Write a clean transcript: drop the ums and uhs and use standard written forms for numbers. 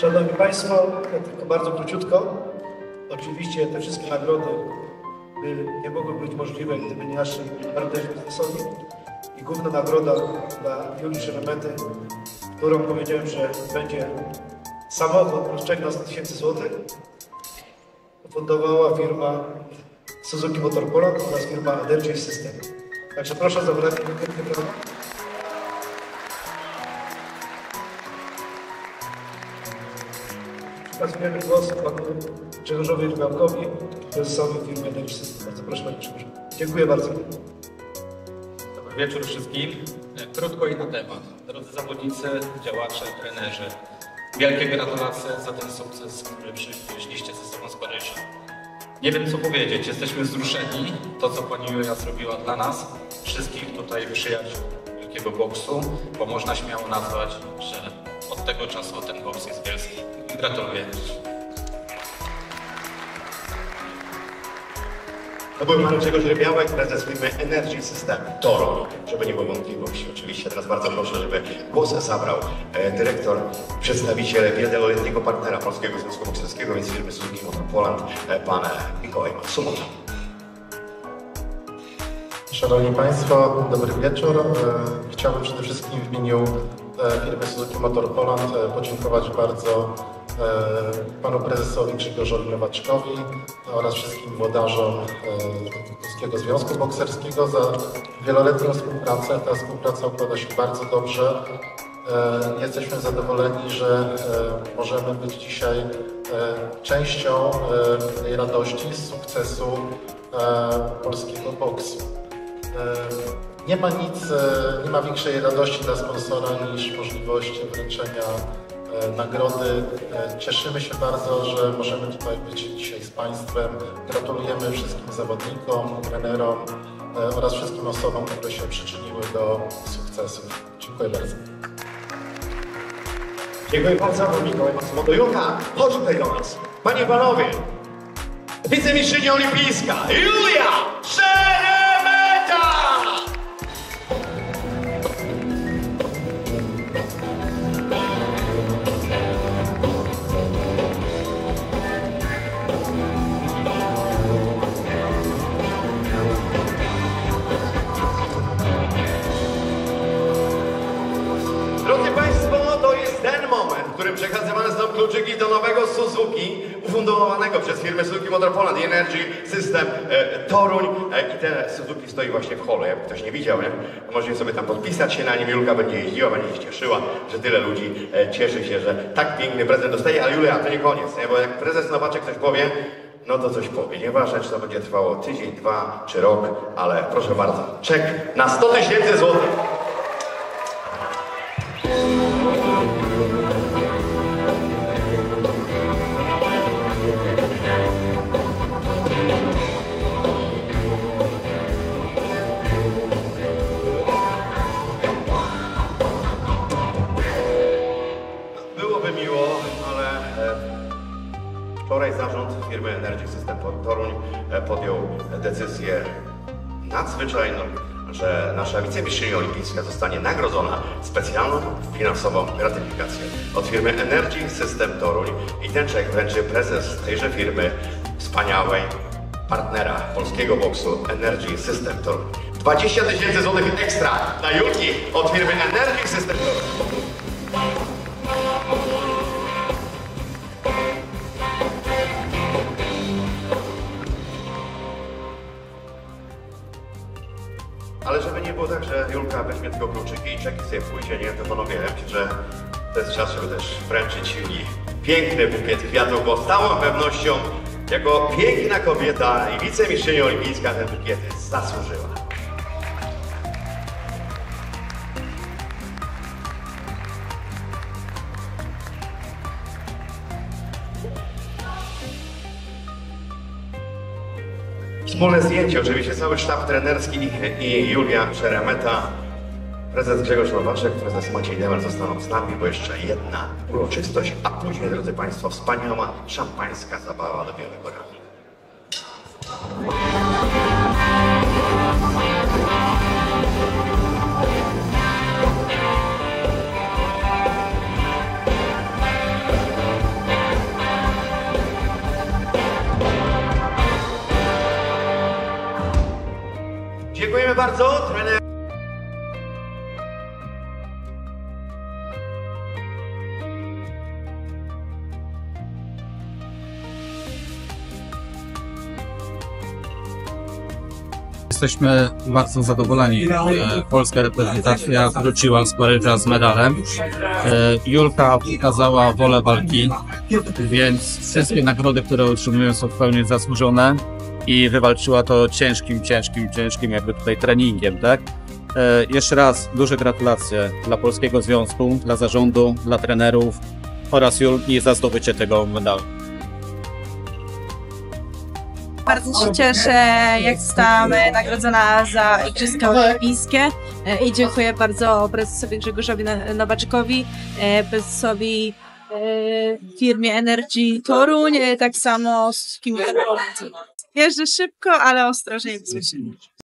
Szanowni Państwo, tylko bardzo króciutko. Oczywiście te wszystkie nagrody nie mogły być możliwe, gdyby nie nasi partnerzy biznesowi. I główna nagroda dla Julii Szeremety, którą powiedziałem, że będzie samochód plus czek na 100 000 złotych, fundowała firma Suzuki Motor Poland oraz firma Energy System. Także proszę o zabranie wielkie brawa. Przekazujemy głos panu Grzegorzowi Rybałkowi, prezesowi firmy Energy System. Bardzo proszę, panie Grzegorzu. Dziękuję bardzo. Dobry wieczór wszystkim. Krótko i na temat. Drodzy zawodnicy, działacze, trenerzy, wielkie gratulacje za ten sukces, który przywieźliście ze sobą z Paryża. Nie wiem co powiedzieć, jesteśmy wzruszeni. To co pani Julia zrobiła dla nas, wszystkich tutaj przyjaciół wielkiego boksu, bo można śmiało nazwać, że od tego czasu ten boks jest wielki. Gratuluję. To był pan Grzegorz Rybiałek, prezes firmy Energy System Toruń. Żeby nie było wątpliwości, oczywiście teraz bardzo proszę, żeby głos zabrał dyrektor, przedstawiciel wieloletniego partnera Polskiego Związku Bokserskiego, więc firmy Suzuki Motor Poland, pan Mikołaj Matsumota. Szanowni Państwo, dobry wieczór. Chciałbym przede wszystkim w imieniu firmy Suzuki Motor Poland podziękować bardzo panu prezesowi Grzegorzowi Nowaczkowi oraz wszystkim włodarzom Polskiego Związku Bokserskiego za wieloletnią współpracę. Ta współpraca układa się bardzo dobrze. Jesteśmy zadowoleni, że możemy być dzisiaj częścią tej radości z sukcesu polskiego boksu. Nie ma większej radości dla sponsora niż możliwość wręczenia nagrody. Cieszymy się bardzo, że możemy tutaj być dzisiaj z Państwem. Gratulujemy wszystkim zawodnikom, trenerom oraz wszystkim osobom, które się przyczyniły do sukcesów. Dziękuję bardzo. Dziękuję bardzo, Mikołaj Matsumoto. Julka, chodź tutaj do nas. Panie i panowie, wicemistrzyni olimpijska Julia Szeremeta! Drodzy Państwo, to jest ten moment, w którym przekazywane są kluczyki do nowego Suzuki, ufundowanego przez firmę Suzuki Motor Poland i Energy System Toruń. I te Suzuki stoi właśnie w holu. Jakby ktoś nie widział, nie? Możecie sobie tam podpisać się na nim. Julka będzie jeździła, będzie się cieszyła, że tyle ludzi cieszy się, że tak piękny prezent dostaje. Ale Julia, to nie koniec, nie? Bo jak prezes Nowaczek coś powie, no to coś powie. Nieważne, czy to będzie trwało tydzień, 2 czy rok, ale proszę bardzo, czek na 100 000 złotych. Byłoby miło, ale wczoraj zarząd firmy Energy System Toruń podjął decyzję nadzwyczajną, że nasza wicemistrzyni olimpijska zostanie nagrodzona specjalną finansową gratyfikacją od firmy Energy System Toruń i ten czek wręczy prezes tejże firmy, wspaniałej partnera polskiego boksu Energy System Toruń. 20 000 złotych ekstra dla Julki od firmy Energy System Toruń. Ale żeby nie było tak, że Julka weźmie tylko kluczyki i czeki sobie pójdzie, nie, to panowie, ja myślę, że to jest czas, żeby też wręczyć Julii piękny bukiet kwiatów, bo z całą pewnością jako piękna kobieta i wicemistrzyni olimpijska ten bukiet zasłużyła. Wspólne zdjęcie, oczywiście cały sztab trenerski i Julia Szeremeta, prezes Grzegorz Nowaczek, prezes Maciej Demel zostaną z nami, bo jeszcze jedna uroczystość, a później, drodzy Państwo, wspaniała szampańska zabawa do białego rana. bardzo. Trener... Jesteśmy bardzo zadowoleni. Polska reprezentacja wróciła z Paryża z medalem. Julka pokazała wolę walki, więc wszystkie nagrody, które otrzymują, są w pełni zasłużone i wywalczyła to ciężkim jakby tutaj treningiem, tak? Jeszcze raz duże gratulacje dla Polskiego Związku, dla zarządu, dla trenerów oraz Julki za zdobycie tego medalu. Bardzo się cieszę, jak zostałam nagrodzona za Igrzyska Olimpijskie i dziękuję bardzo prezesowi Grzegorzowi Nowaczykowi, prezesowi firmie Energy Toruń, tak samo z kim jeżdżę szybko, ale ostrożnie.